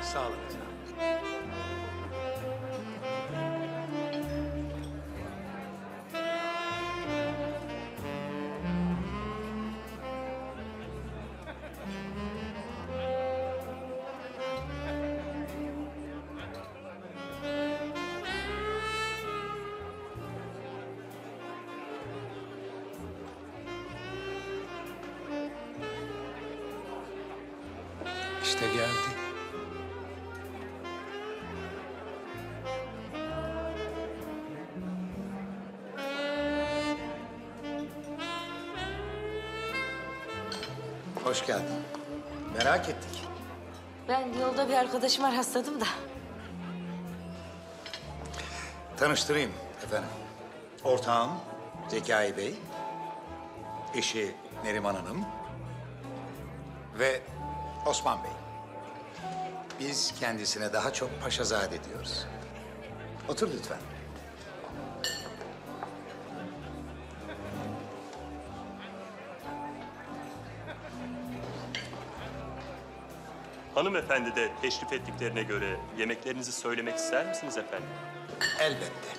Sağ olun efendim. İşte geldi. Hoş geldin. Merak ettik. Ben yolda bir arkadaşıma rastladım da. Tanıştırayım efendim. Ortağım Zekai Bey, eşi Neriman Hanım ve Osman Bey. Biz kendisine daha çok Paşazade diyoruz. Otur lütfen. Hanımefendi de teşrif ettiklerine göre yemeklerinizi söylemek ister misiniz efendim? Elbette.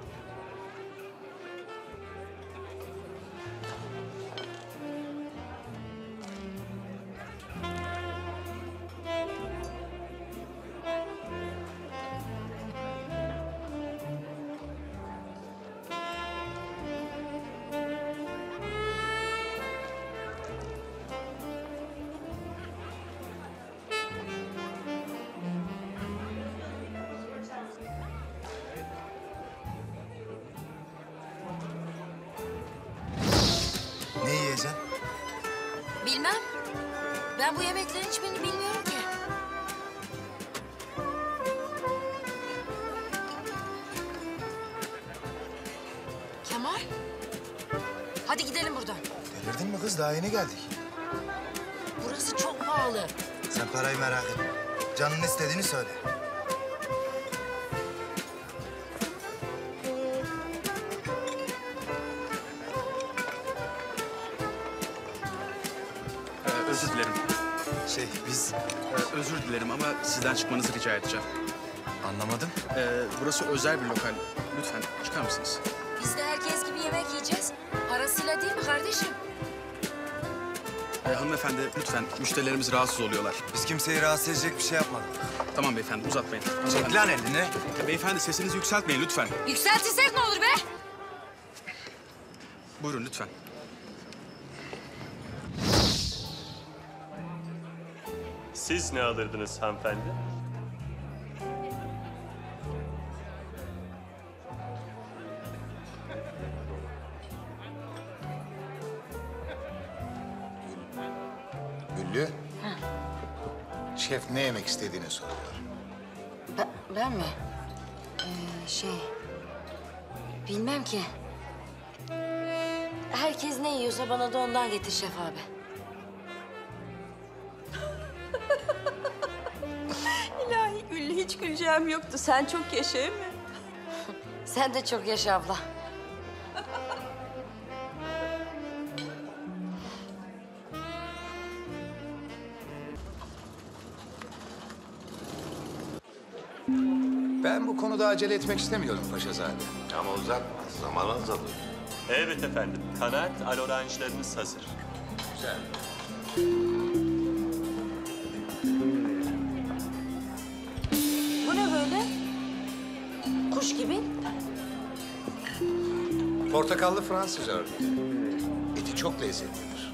Ne yiyeceksin? Bilmem. Ben bu yemeklerin hiçbirini bilmiyorum ki. Kemal. Hadi gidelim buradan. Delirdin mi kız? Daha yeni geldik. Burası çok pahalı. Sen parayı merak etme. Canın istediğini söyle. Özür dilerim. Biz Özür dilerim ama sizden çıkmanızı rica edeceğim. anlamadım. Burası özel bir lokal. Lütfen çıkar mısınız? Biz de herkes gibi yemek yiyeceğiz. Parasıyla değil mi kardeşim? Hanımefendi lütfen müşterilerimiz rahatsız oluyorlar. Biz kimseyi rahatsız edecek bir şey yapmadık. Tamam beyefendi uzatmayın. Çek Hanımefendi. lan elini. Beyefendi sesinizi yükseltmeyin lütfen. Yükseltirsek ne olur be? Buyurun lütfen. Siz ne alırdınız hanımefendi? Güllü. Şef ne yemek istediğini soruyor. Ben mi? Bilmem ki. Herkes ne yiyorsa bana da ondan getir Şef abi. İlahi Güllü, hiç güleceğim yoktu. Sen çok yaşa mı? Sen de çok yaşa abla. Ben bu konuda acele etmek istemiyorum Paşazade. Ama uzatma, zaman azalır. Evet efendim. Kanaat aloranjlarınız hazır. Güzel. Bu ne böyle? Kuş gibi. Portakallı Fransız örneği. Eti çok lezzetlidir.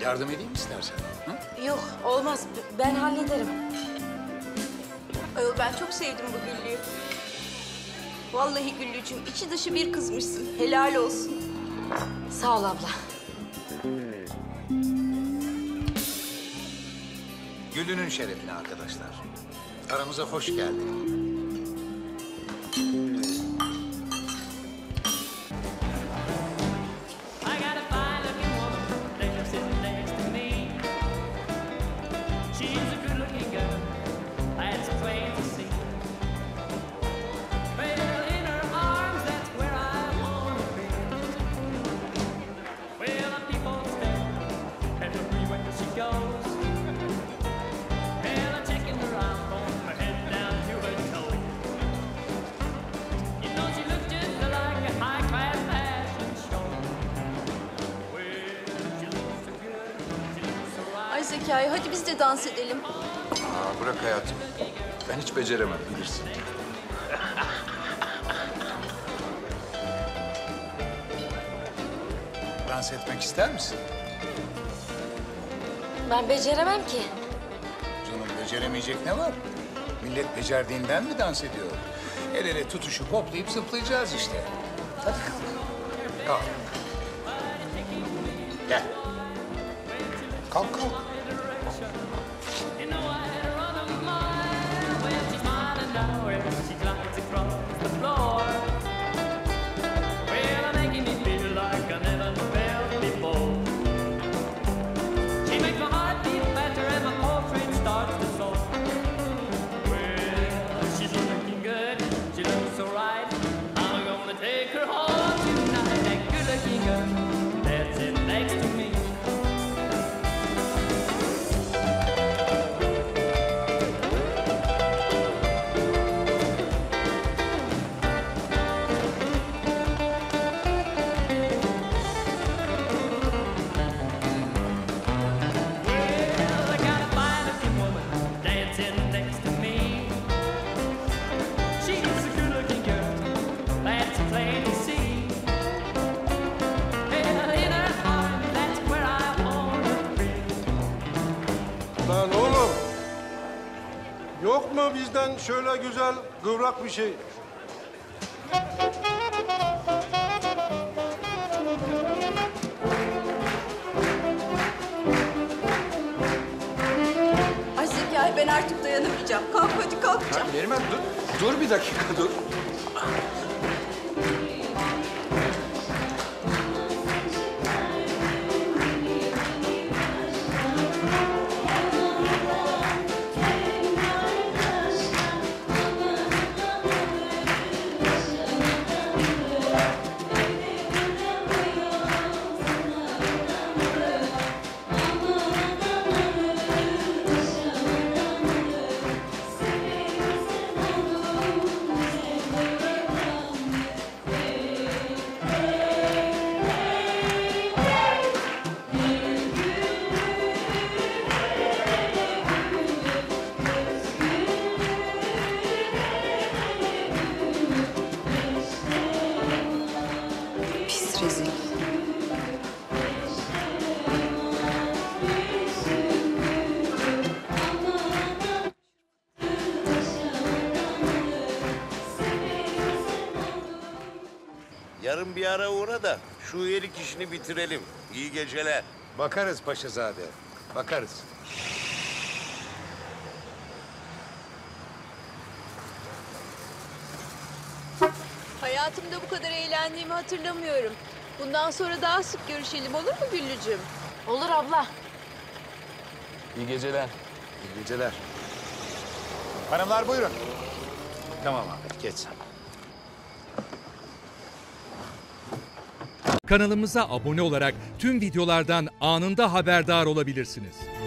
Yardım edeyim istersen. Hı? Yok olmaz. Ben hallederim. Ayol ben çok sevdim bu Güllü'yü. Vallahi Güllücüğüm içi dışı bir kızmışsın. Helal olsun. Sağ ol abla. Gülünün şerefine arkadaşlar. Aramıza hoş geldin. I got a fine-looking woman there sitting next to me. She's a good-looking girl, that's plain to see. Well, in her arms, that's where I wanna be. Well, the people stare at her when she goes. And I'm checking her out from her head down to her toes. You know she looks just like a high-class fashion show. Ay Zekai hadi biz de dans edelim. Aa, bırak hayatım. Ben hiç beceremem bilirsin. Dans etmek ister misin? Ben beceremem ki. Canım beceremeyecek ne var? Millet becerdiğinden mi dans ediyor? El ele tutuşup hoplayıp zıplayacağız işte. Hadi kalk. Kalk. Gel. Kalk kalk. You know I had her on a mile when she's smiling now as she glides across the floor. Well, I'm making me feel like I never felt before. She makes my heart beat faster and my pulse rate starts to soar. Well, she's looking good, she looks so right. I'm gonna take her home tonight. That good-looking girl that's sitting next to me. Well, I got a fine-looking woman dancing next to me. She's a good-looking girl, that's plain to see. Well, in her heart, that's where I wanna be. Lan oğlum. Yok mu bizden şöyle güzel kıvrak bir şey? Ay Zekai ben artık dayanamayacağım. Kalk hadi kalkacağım. Neriman dur. Dur bir dakika dur. Pis rezil. Yarın bir ara uğra da şu üyelik işini bitirelim. İyi geceler. Bakarız Paşazade. Bakarız. Hayatımda bu kadar eğlendiğimi hatırlamıyorum. Bundan sonra daha sık görüşelim olur mu Güllücüğüm? Olur abla. İyi geceler. İyi geceler. Hanımlar buyurun. Tamam Ahmet geç sen. Kanalımıza abone olarak tüm videolardan anında haberdar olabilirsiniz.